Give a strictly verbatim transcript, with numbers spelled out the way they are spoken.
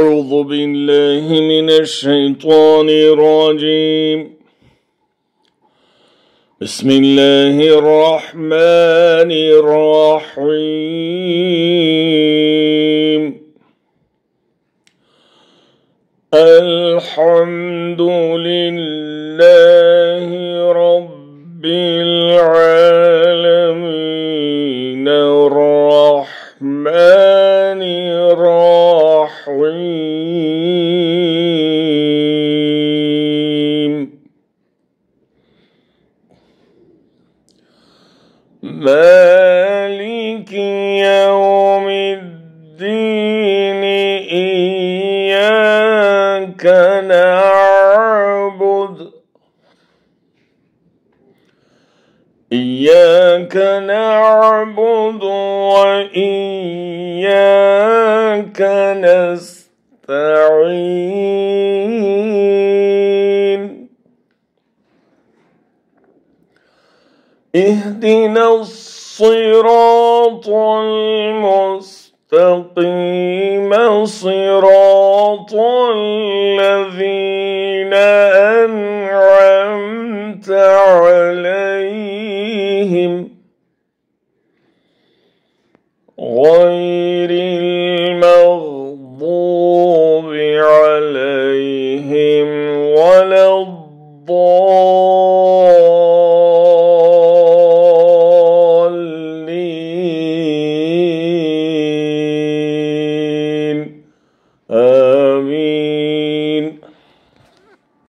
أعوذ بالله من الشيطان الرجيم. بسم الله الرحمن الرحيم. الحمد لله رب العالمين الرحمن الرحيم مالك يوم الدين. إياك نعبد إياك نعبد وإياك نستعين. اهدنا الصراط المستقيم صراط الذين أنعمت عليهم غير